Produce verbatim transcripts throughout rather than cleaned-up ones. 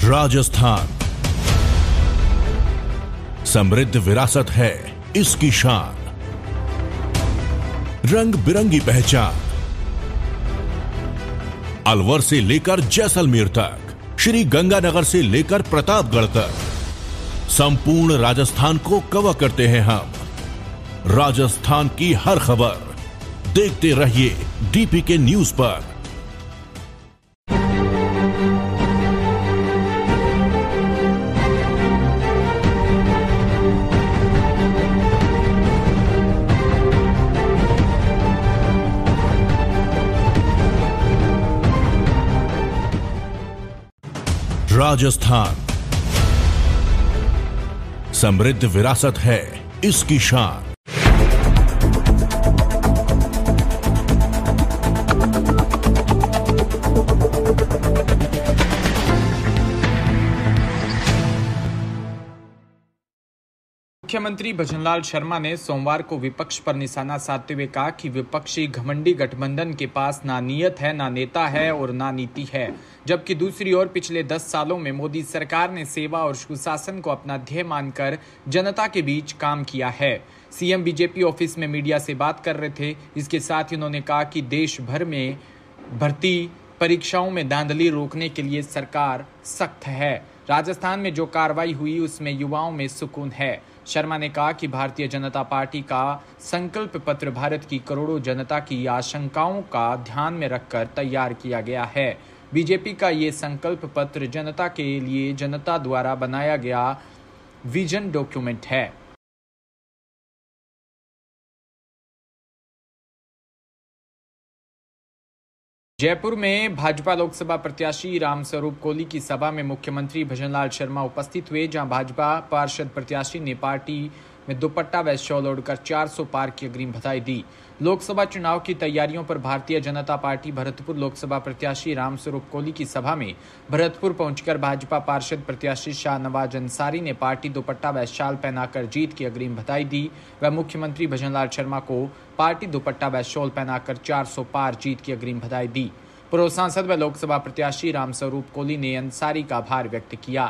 राजस्थान समृद्ध विरासत है इसकी शान, रंग बिरंगी पहचान। अलवर से लेकर जैसलमेर तक, श्री गंगानगर से लेकर प्रतापगढ़ तक, संपूर्ण राजस्थान को कवर करते हैं हम। राजस्थान की हर खबर देखते रहिए डीपी के न्यूज पर। राजस्थान समृद्ध विरासत है इसकी शान। मुख्यमंत्री भजनलाल शर्मा ने सोमवार को विपक्ष पर निशाना साधते हुए कहा कि विपक्षी घमंडी गठबंधन के पास ना नीयत है, ना नेता है और ना नीति है। जबकि दूसरी ओर पिछले दस सालों में मोदी सरकार ने सेवा और सुशासन को अपना ध्येय मानकर जनता के बीच काम किया है। सीएम बीजेपी ऑफिस में मीडिया से बात कर रहे थे। इसके साथ ही उन्होंने कहा कि देश भर में भर्ती परीक्षाओं में धांधली रोकने के लिए सरकार सख्त है। राजस्थान में जो कार्रवाई हुई उसमें युवाओं में सुकून है। शर्मा ने कहा कि भारतीय जनता पार्टी का संकल्प पत्र भारत की करोड़ों जनता की आशंकाओं का ध्यान में रखकर तैयार किया गया है। बीजेपी का ये संकल्प पत्र जनता के लिए जनता द्वारा बनाया गया विजन डॉक्यूमेंट है। जयपुर में भाजपा लोकसभा प्रत्याशी रामस्वरूप कोली की सभा में मुख्यमंत्री भजनलाल शर्मा उपस्थित हुए, जहां भाजपा पार्षद प्रत्याशी ने पार्टी में दुपट्टा व शॉल ओढ़कर चार सौ पार की अग्रिम बधाई दी। लोकसभा चुनाव की तैयारियों पर भारतीय जनता पार्टी भरतपुर लोकसभा प्रत्याशी रामस्वरूप कोली की सभा में भरतपुर पहुंचकर भाजपा पार्षद प्रत्याशी शाहनवाज अंसारी ने पार्टी दुपट्टा व शाल पहनाकर जीत की अग्रिम बधाई दी व मुख्यमंत्री भजनलाल शर्मा को पार्टी दुपट्टा व शॉल पहनाकर चार सौ पार जीत की अग्रिम बधाई दी। पूर्व सांसद व लोकसभा प्रत्याशी रामस्वरूप कोली ने अंसारी का आभार व्यक्त किया।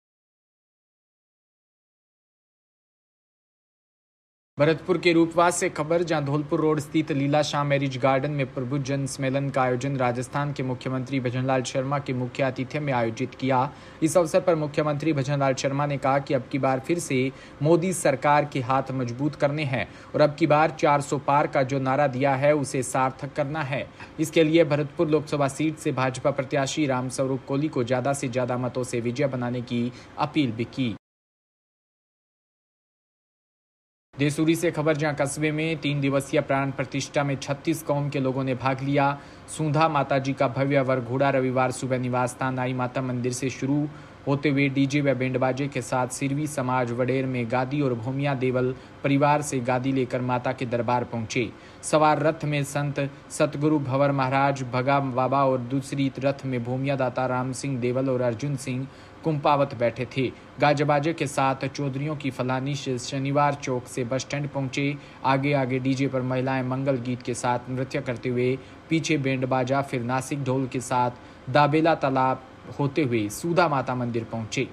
भरतपुर के रूपवास से खबर, जहां धौलपुर रोड स्थित लीला शाह मैरिज गार्डन में प्रबुद्ध जन सम्मेलन का आयोजन राजस्थान के मुख्यमंत्री भजनलाल शर्मा के मुख्य आतिथ्य में आयोजित किया। इस अवसर पर मुख्यमंत्री भजनलाल शर्मा ने कहा कि अब की बार फिर से मोदी सरकार के हाथ मजबूत करने हैं और अब की बार चार सौ पार का जो नारा दिया है उसे सार्थक करना है। इसके लिए भरतपुर लोकसभा सीट से भाजपा प्रत्याशी रामस्वरूप कोली को ज्यादा से ज्यादा मतों से विजय बनाने की अपील भी की। देसूरी से खबर, जहां कस्बे में तीन दिवसीय प्राण प्रतिष्ठा में छत्तीस कौम के लोगों ने भाग लिया। सूंधा माता जी का भव्य वरघोड़ा रविवार सुबह निवास स्थान आई माता मंदिर से शुरू होते हुए डीजे व बैंडबाजे के साथ सिरवी समाज वडेर में गादी और भूमिया देवल परिवार से गादी लेकर माता के दरबार पहुंचे। सवार रथ में संत सतगुरु भंवर महाराज भगा बाबा और दूसरी रथ में भूमिया दाता राम सिंह देवल और अर्जुन सिंह कुंपावत बैठे थे। गाजबाजे के साथ चौधरियों की फलानी से शनिवार चौक से बस स्टैंड पहुंचे। आगे आगे डीजे पर महिलाएं मंगल गीत के साथ नृत्य करते हुए, पीछे बैंड बाजा, फिर नासिक ढोल के साथ दाबेला तालाब होते हुए सूधा माता मंदिर पहुंचे।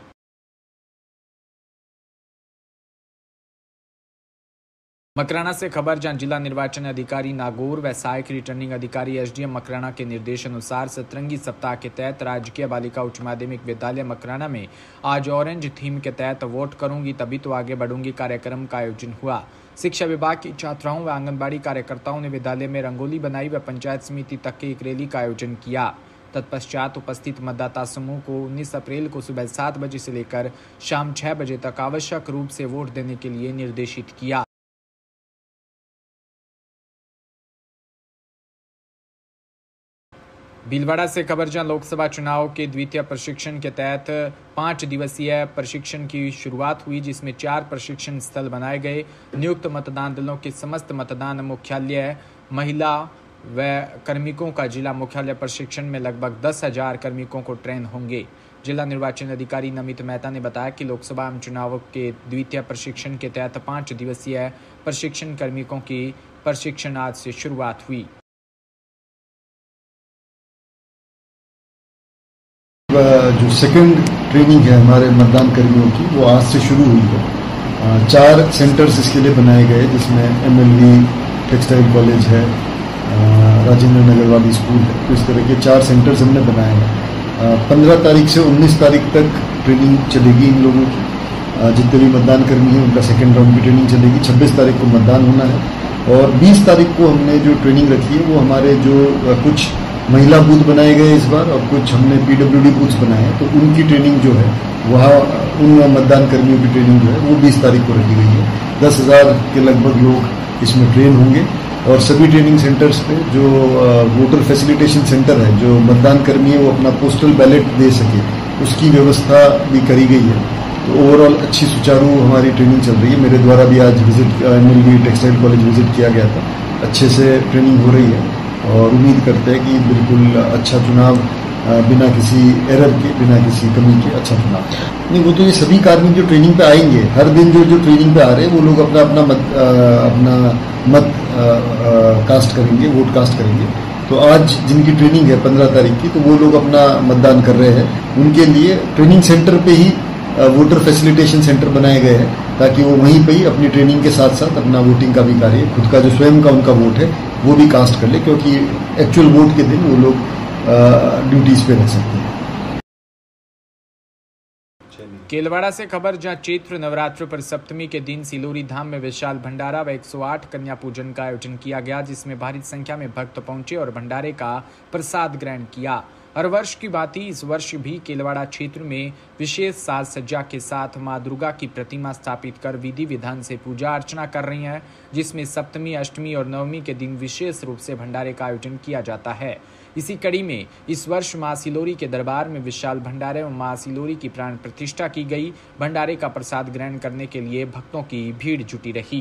मकराना से खबर, जहां जिला निर्वाचन अधिकारी नागौर व सहायक रिटर्निंग अधिकारी एसडीएम मकराना के निर्देशानुसार सतरंगी सप्ताह के तहत राजकीय बालिका उच्च माध्यमिक विद्यालय मकराना में आज ऑरेंज थीम के तहत वोट करूंगी तभी तो आगे बढ़ूंगी कार्यक्रम का आयोजन हुआ। शिक्षा विभाग की छात्राओं व आंगनबाड़ी कार्यकर्ताओं ने विद्यालय में रंगोली बनाई व पंचायत समिति तक की एक रैली का आयोजन किया। तत्पश्चात उपस्थित मतदाता समूह को उन्नीस अप्रैल को सुबह सात बजे से लेकर शाम छह बजे तक आवश्यक रूप से वोट देने के लिए निर्देशित किया। भीलवाड़ा से खबर, जहां लोकसभा चुनाव के द्वितीय प्रशिक्षण के तहत पांच दिवसीय प्रशिक्षण की शुरुआत हुई, जिसमें चार प्रशिक्षण स्थल बनाए गए। नियुक्त मतदान दलों के समस्त मतदान मुख्यालय महिला व कार्मिकों का जिला मुख्यालय प्रशिक्षण में लगभग दस हजार कार्मिकों को ट्रेन होंगे। जिला निर्वाचन अधिकारी नमित मेहता ने बताया कि लोकसभा चुनाव के द्वितीय प्रशिक्षण के तहत पांच दिवसीय प्रशिक्षण कार्मिकों की प्रशिक्षण आज से शुरुआत हुई। जो सेकंड ट्रेनिंग है हमारे मतदान कर्मियों की, वो आज से शुरू हुई है। चार सेंटर्स इसके लिए बनाए गए, जिसमें M L V textile college है, राजेंद्र नगर वाली स्कूल है। तो इस तरह के चार सेंटर्स हमने बनाए हैं। पंद्रह तारीख से उन्नीस तारीख तक ट्रेनिंग चलेगी इन लोगों की। जितने भी मतदान कर्मी हैं उनका सेकेंड राउंड की ट्रेनिंग चलेगी। छब्बीस तारीख को मतदान होना है और बीस तारीख को हमने जो ट्रेनिंग रखी है वो हमारे जो कुछ महिला बूथ बनाए गए इस बार और कुछ हमने पीडब्ल्यूडी बूथ्स बनाए हैं, तो उनकी ट्रेनिंग जो है वहाँ उन मतदान कर्मियों की ट्रेनिंग जो है वो बीस तारीख को रखी गई है। दस हज़ार के लगभग लोग इसमें ट्रेन होंगे और सभी ट्रेनिंग सेंटर्स पे जो वोटर फैसिलिटेशन सेंटर है, जो मतदान कर्मी है वो अपना पोस्टल बैलेट दे सके, उसकी व्यवस्था भी करी गई है। तो ओवरऑल अच्छी सुचारू हमारी ट्रेनिंग चल रही है। मेरे द्वारा भी आज visit M L V textile college visit किया गया था। अच्छे से ट्रेनिंग हो रही है और उम्मीद करते हैं कि बिल्कुल अच्छा चुनाव बिना किसी एरर के, बिना किसी कमी के अच्छा चुनाव। नहीं, वो तो ये सभी कार्मिक जो ट्रेनिंग पे आएंगे, हर दिन जो जो ट्रेनिंग पे आ रहे हैं वो लोग अपना अपना मत आ, अपना मत आ, आ, कास्ट करेंगे, वोट कास्ट करेंगे। तो आज जिनकी ट्रेनिंग है पंद्रह तारीख की, तो वो लोग अपना मतदान कर रहे हैं। उनके लिए ट्रेनिंग सेंटर पे ही वोटर फैसिलिटेशन सेंटर बनाए गए हैं ताकि वो वहीं पे ही अपनी ट्रेनिंग के साथ साथ अपना वोटिंग का भी कार्य, खुद का जो स्वयं का उनका वोट है वो भी कास्ट कर ले, क्योंकि एक्चुअल वोट के दिन वो लोग ड्यूटीज पे रह सकते हैं। केलवाड़ा से खबर, जहां चैत्र नवरात्र पर सप्तमी के दिन सिलोरी धाम में विशाल भंडारा व एक सौ आठ कन्या पूजन का आयोजन किया गया, जिसमें भारी संख्या में भक्त पहुंचे और भंडारे का प्रसाद ग्रहण किया। हर वर्ष की भांति इस वर्ष भी केलवाड़ा क्षेत्र में विशेष साज सज्जा के साथ मां दुर्गा की प्रतिमा स्थापित कर विधि विधान से पूजा अर्चना कर रही हैं, जिसमें सप्तमी, अष्टमी और नवमी के दिन विशेष रूप से भंडारे का आयोजन किया जाता है। इसी कड़ी में इस वर्ष मां सिलोरी के दरबार में विशाल भंडारे और मां सिलोरी की प्राण प्रतिष्ठा की गई। भंडारे का प्रसाद ग्रहण करने के लिए भक्तों की भीड़ जुटी रही।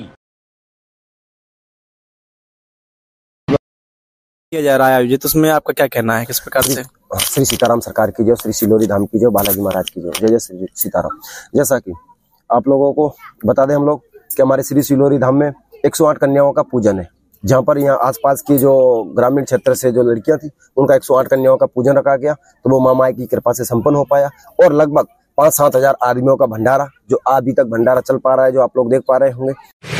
किया जा रहा है आयोजित, उसमें आपका क्या कहना है, किस प्रकार से? श्री सीताराम सरकार की जो, श्री सिलोरी धाम की जो, बालाजी महाराज की जो, जय जय श्री सीताराम। जैसा कि आप लोगों को बता दें हम लोग कि हमारे श्री सिलोरी धाम में एक सौ आठ कन्याओं का पूजन है, जहाँ पर यहाँ आसपास की जो ग्रामीण क्षेत्र से जो लड़कियां थी उनका एक सौ आठ कन्याओं का पूजन रखा गया। तो वो माँ माई की कृपा से संपन्न हो पाया और लगभग पाँच सात हजार आदमियों का भंडारा, जो अभी तक भंडारा चल पा रहा है, जो आप लोग देख पा रहे होंगे।